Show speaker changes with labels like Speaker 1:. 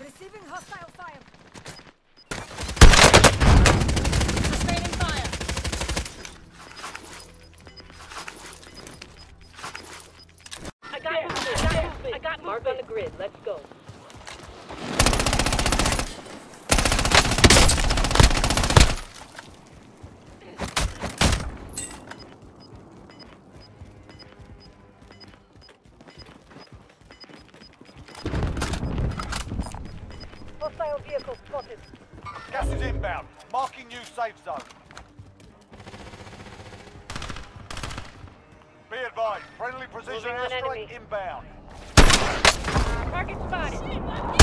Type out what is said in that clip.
Speaker 1: Receiving hostile fire.
Speaker 2: Sustaining fire. I got mark on the grid. Let's go.
Speaker 1: Hostile vehicle spotted.
Speaker 3: Gas is inbound. Marking new safe zone. Be advised, friendly precision
Speaker 2: Moving on
Speaker 3: airstrike
Speaker 2: enemy.
Speaker 3: inbound.
Speaker 2: Target spotted.